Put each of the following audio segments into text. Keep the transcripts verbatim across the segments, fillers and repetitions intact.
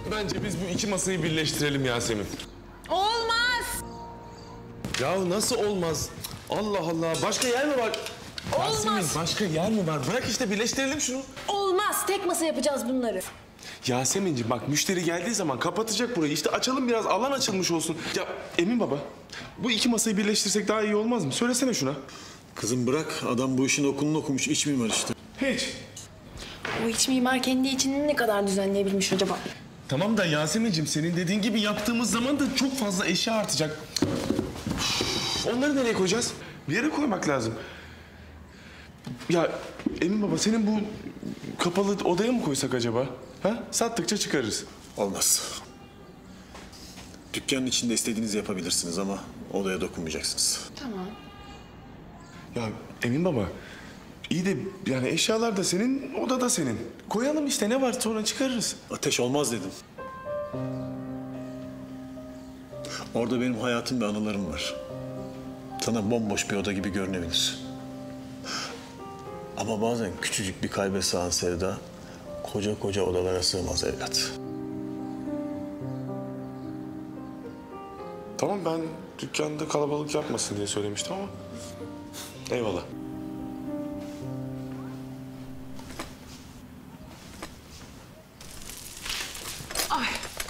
Bence biz bu iki masayı birleştirelim Yasemin. Olmaz. Ya nasıl olmaz? Allah Allah. Başka yer mi var? Olmaz. Yasemin başka yer mi var? Bırak işte birleştirelim şunu. Olmaz. Tek masa yapacağız bunları. Yasemin'ciğim bak müşteri geldiği zaman kapatacak burayı. İşte açalım biraz, alan açılmış olsun. Ya Emin baba, bu iki masayı birleştirsek daha iyi olmaz mı? Söylesene şuna. Kızım bırak, adam bu işin okulunu okumuş, iç mimar işte. Hiç. O iç mimar kendi içini ne kadar düzenleyebilmiş acaba? Tamam da Yasemin'ciğim senin dediğin gibi yaptığımız zaman da çok fazla eşya artacak. Onları nereye koyacağız? Bir yere koymak lazım. Ya Emin baba senin bu kapalı odaya mı koysak acaba? Ha? Sattıkça çıkarırız. Olmaz. Dükkanın içinde istediğinizi yapabilirsiniz ama odaya dokunmayacaksınız. Tamam. Ya Emin baba, iyi de yani eşyalar da senin, oda da senin. Koyalım işte ne var sonra çıkarırız. Ateş olmaz dedim. Orada benim hayatım ve anılarım var. Sana bomboş bir oda gibi görünebilir. Ama bazen küçücük bir kalbe sığan sevda koca koca odalara sığmaz evlat. Tamam ben dükkanda kalabalık yapmasın diye söylemiştim ama eyvallah. Ay.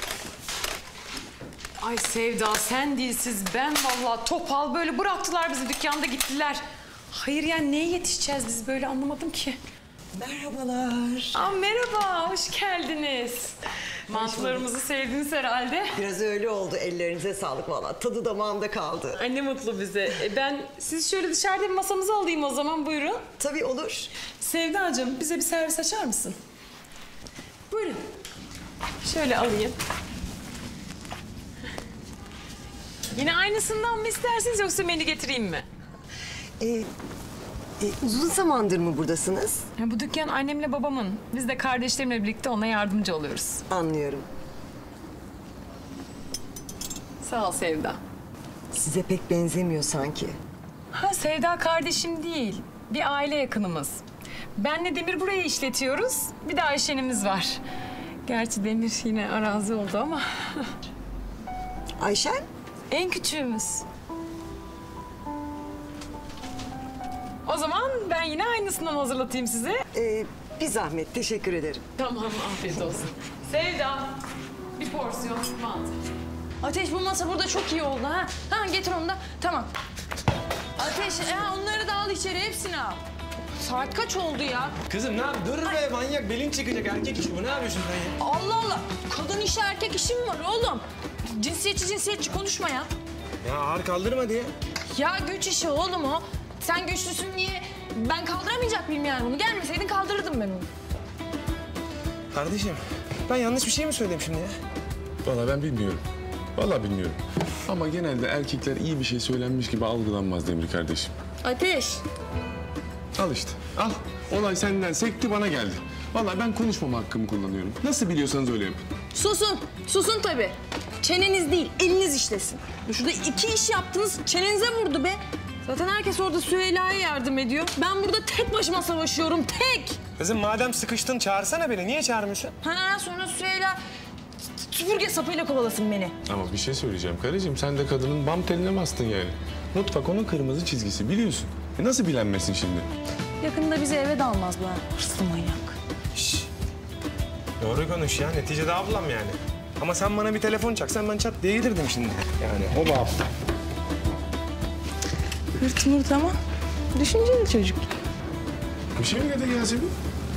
Ay Sevda sen dilsiz ben vallahi topal böyle bıraktılar bizi dükkanda gittiler. Hayır yani neye yetişeceğiz biz böyle anlamadım ki. Merhabalar. Aa, merhaba hoş geldiniz. Mantılarımızı sevdiniz herhalde. Biraz öyle oldu. Ellerinize sağlık valla. Tadı damağımda kaldı. Ay ne mutlu bize. E, ben siz şöyle dışarıda bir masamızı alayım o zaman buyurun. Tabii olur. Sevdacığım bize bir servis açar mısın? Buyurun. Şöyle alayım. Yine aynısından mı istersiniz yoksa menü getireyim mi? Ee, e, uzun zamandır mı buradasınız? Ya bu dükkan annemle babamın. Biz de kardeşlerimle birlikte ona yardımcı oluyoruz. Anlıyorum. Sağ ol Sevda. Size pek benzemiyor sanki. Ha Sevda kardeşim değil. Bir aile yakınımız. Benle Demir burayı işletiyoruz. Bir de Ayşen'imiz var. Gerçi Demir yine arazi oldu ama. Ayşen? En küçüğümüz. O zaman ben yine aynısından hazırlatayım size. Ee, bir zahmet. Teşekkür ederim. Tamam, afiyet olsun. Sevda, bir porsiyon mantı. Ateş bu masa burada çok iyi oldu ha. Ha getir onu da. Tamam. Ateş ha, onları da al içeri hepsini al. Saat kaç oldu ya? Kızım ne yap? Dur be manyak belin çıkacak erkek işi bu. Ne yapıyorsun sen ya? Allah Allah. Kadın işi erkek işi mi var oğlum? Cinsiyetçi cinsiyetçi konuşma ya. Ya ağır kaldırma diye. Ya güç işi oğlum o. Sen güçlüsün diye ben kaldıramayacak mıyım yani bunu? Gelmeseydin kaldırırdım ben onu. Kardeşim ben yanlış bir şey mi söyledim şimdi ya? Vallahi ben bilmiyorum. Vallahi bilmiyorum. Ama genelde erkekler iyi bir şey söylenmiş gibi algılanmaz Demir kardeşim. Ateş. Al işte, al. Olay senden sekti bana geldi. Vallahi ben konuşmama hakkımı kullanıyorum. Nasıl biliyorsanız öyle yapın. Susun. Susun tabii. Çeneniz değil, eliniz işlesin. Şurada iki iş yaptınız, çenenize vurdu be. Zaten herkes orada Süheyla'ya yardım ediyor. Ben burada tek başıma savaşıyorum, tek. Kızım madem sıkıştın çağırsana beni. Niye çağırmıyorsun? Ha sonra Süheyla süpürge sapıyla kovalasın beni. Ama bir şey söyleyeceğim karıcığım. Sen de kadının bam teline bastın yani. Mutfak onun kırmızı çizgisi biliyorsun. E nasıl bilenmesin şimdi? Yakında bizi eve de almaz bu ha. Hırslı manyak. Şşş. Doğru konuş ya. Neticede ablam yani. Ama sen bana bir telefon çaksan ben çat diye gelirdim şimdi. Yani o da Hırt mırt ama düşünceli çocuk. Bir şey mi dedi Yasemin?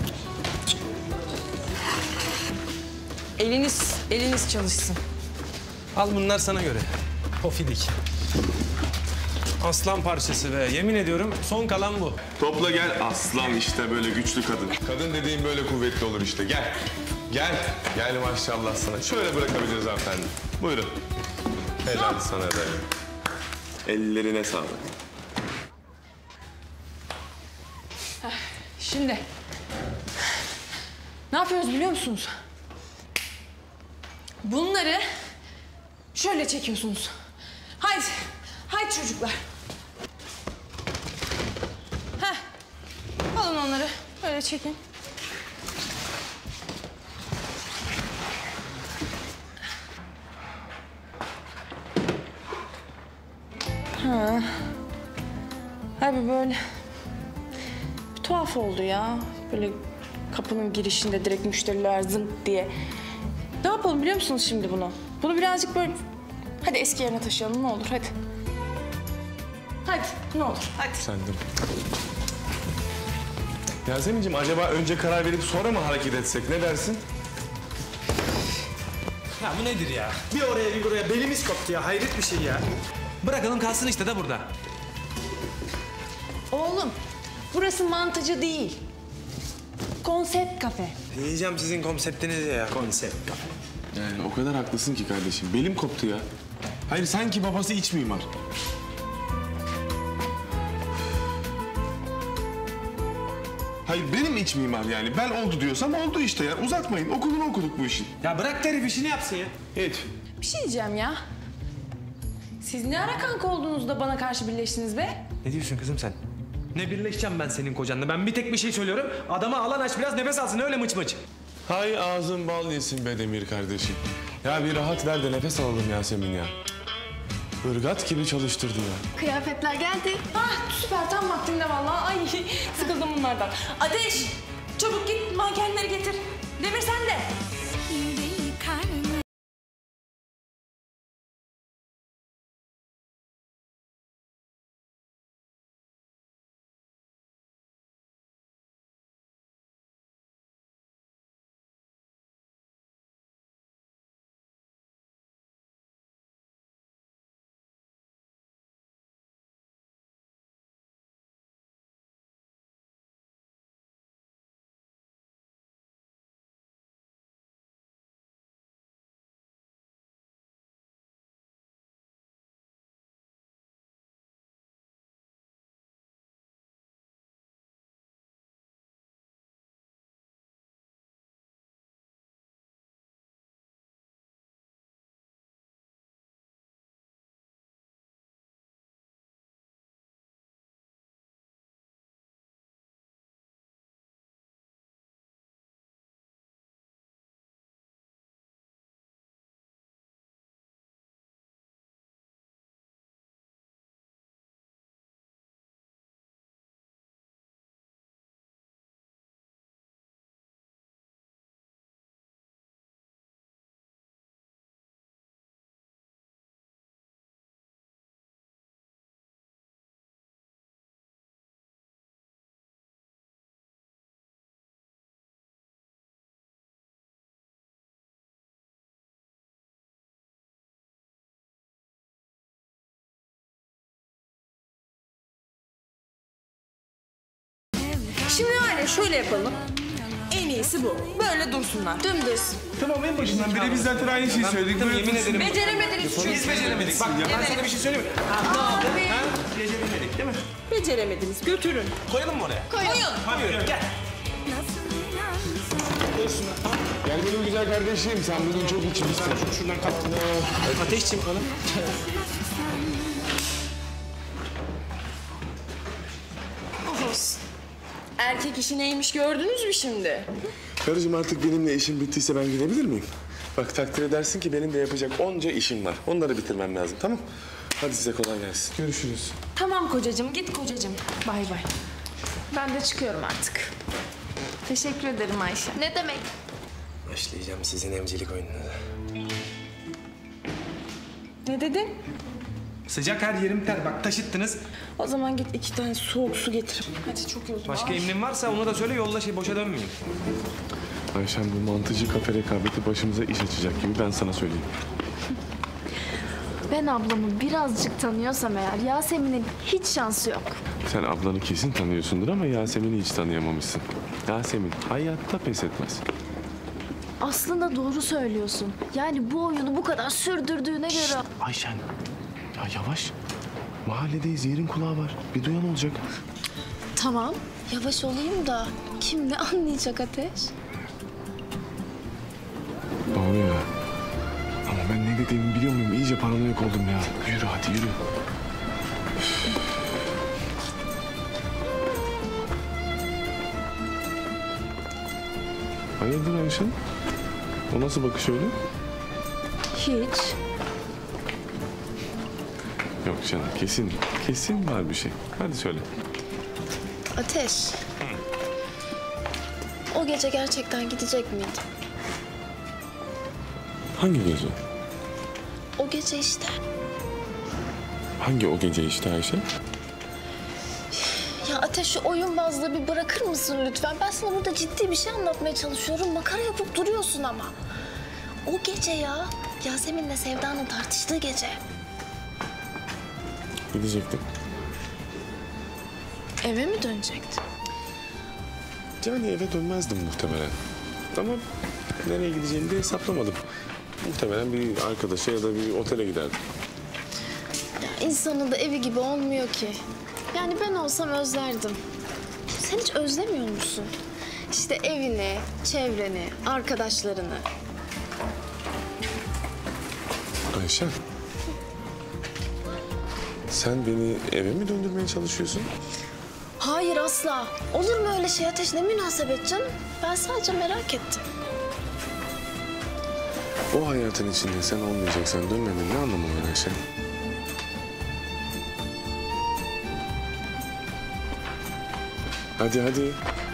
Eliniz, eliniz çalışsın. Al bunlar sana göre. Pofidik. Aslan parçası be. Yemin ediyorum son kalan bu. Topla gel. Aslan işte böyle güçlü kadın. Kadın dediğin böyle kuvvetli olur işte. Gel. Gel. Gel maşallah sana. Şöyle bırakabiliriz hanımefendi. Buyurun. Helal sana da. Ellerine sağlık. Şimdi ne yapıyoruz biliyor musunuz? Bunları şöyle çekiyorsunuz. Haydi, haydi çocuklar. Heh, alın onları, böyle çekin. Ha. Abi böyle bir tuhaf oldu ya. Böyle kapının girişinde direkt müşteriler zınk diye. Ne yapalım biliyor musunuz şimdi bunu? Bunu birazcık böyle... Hadi eski yerine taşıyalım ne olur hadi. Hadi ne olur hadi. Sendim. Yasemin'cim acaba önce karar verip sonra mı hareket etsek? Ne dersin? Ya bu nedir ya? Bir oraya bir buraya belimiz koptu ya. Hayret bir şey ya. Bırakalım kalsın işte de burada. Oğlum burası mantıcı değil. Konsept kafe. Yiyeceğim sizin konseptinizi ya. Konsept. Yani o kadar haklısın ki kardeşim. Belim koptu ya. Hayır sanki babası iç mimar. Hayır benim iç mimar yani. Ben oldu diyorsam oldu işte ya. Uzatmayın. Okulunu okuduk bu işin. Ya bırak herif işini yapsın ya. Hiç. Bir şey diyeceğim ya. Siz ne ara kanka oldunuz da bana karşı birleştiniz be? Ne diyorsun kızım sen? Ne birleşeceğim ben senin kocanla? Ben bir tek bir şey söylüyorum. Adama alan aç biraz nefes alsın öyle mıç mıç. Hay ağzın bal yesin be Demir kardeşim. Ya bir rahat ver de nefes alalım Yasemin ya. Irgat gibi çalıştırdı ya. Kıyafetler geldi. Ah süper tam vaktinde vallahi. Ay sıkıldım bunlardan. Ateş çabuk git mankenleri getir. Demir sen de. Şimdi var ya şöyle yapalım. En iyisi bu. Böyle dursunlar. Dümdüz. Tamam en başından beri biz zaten aynı şeyi söyledik. Böyle Yemin ederim. Beceremediniz çünkü. Biz beceremedik. Bak ya ben sana bir şey söyleyeyim mi? Abi. Ha? Beceremedik değil mi? Beceremediniz. Götürün. Koyalım mı oraya? Koyun. Hadi yürü gel. Gel benim güzel kardeşim. Sen bugün çok içmişsin. Şuradan kal. Ateşçim falan. Erkek işi neymiş gördünüz mü şimdi? Karıcığım artık benimle işim bittiyse ben gidebilir miyim? Bak takdir edersin ki benim de yapacak onca işim var. Onları bitirmem lazım tamam? Hadi size kolay gelsin. Görüşürüz. Tamam kocacığım git kocacığım. Bay bay. Ben de çıkıyorum artık. Teşekkür ederim Ayşe. Ne demek? Başlayacağım sizin emcilik oyununuza. Ne dedin? Sıcak her yerim ter. Bak taşıttınız. O zaman git iki tane soğuk su getir. Hadi çok yoruldum. Başka Ay. emrin varsa onu da söyle yolda şey boşa dönmeyeyim. Ayşem bu mantıcı kafe rekabeti başımıza iş açacak gibi ben sana söyleyeyim. Ben ablamı birazcık tanıyorsam eğer Yasemin'in hiç şansı yok. Sen ablanı kesin tanıyorsundur ama Yasemin'i hiç tanıyamamışsın. Yasemin hayatta pes etmez. Aslında doğru söylüyorsun. Yani bu oyunu bu kadar sürdürdüğüne göre... Ayşen ya yavaş. Mahalledeyiz yerin kulağı var. Bir duyan olacak. Tamam, yavaş olayım da kim ne anlayacak Ateş? Doğru ya. Ama ben ne dediğimi biliyor muyum? İyice paranoyak oldum ya. Yürü hadi yürü. Hayırdır Ayşen? O nasıl bakış öyle? Hiç. Yok canım kesin, kesin var bir şey. Hadi söyle. Ateş. O gece gerçekten gidecek miydin? Hangi gece? O gece işte. Hangi o gece işte Ayşe? Ya Ateş şu oyunbazlığı bir bırakır mısın lütfen? Ben sana burada ciddi bir şey anlatmaya çalışıyorum. Makara yapıp duruyorsun ama. O gece ya. Yasemin'le Sevda'nın tartıştığı gece. Gidecektim. Eve mi dönecektin? Yani eve dönmezdim muhtemelen. Ama nereye gideceğimi de hesaplamadım. Muhtemelen bir arkadaşa ya da bir otele giderdim. Ya insanın da evi gibi olmuyor ki. Yani ben olsam özlerdim. Sen hiç özlemiyor musun? İşte evini, çevreni, arkadaşlarını. Ayşe. Sen beni eve mi döndürmeye çalışıyorsun? Hayır asla. Olur mu öyle şey Ateş? Ne münasebet canım? Ben sadece merak ettim. O hayatın içinde sen olmayacaksan dönmemin ne anlamı var Ayşe? Hadi hadi.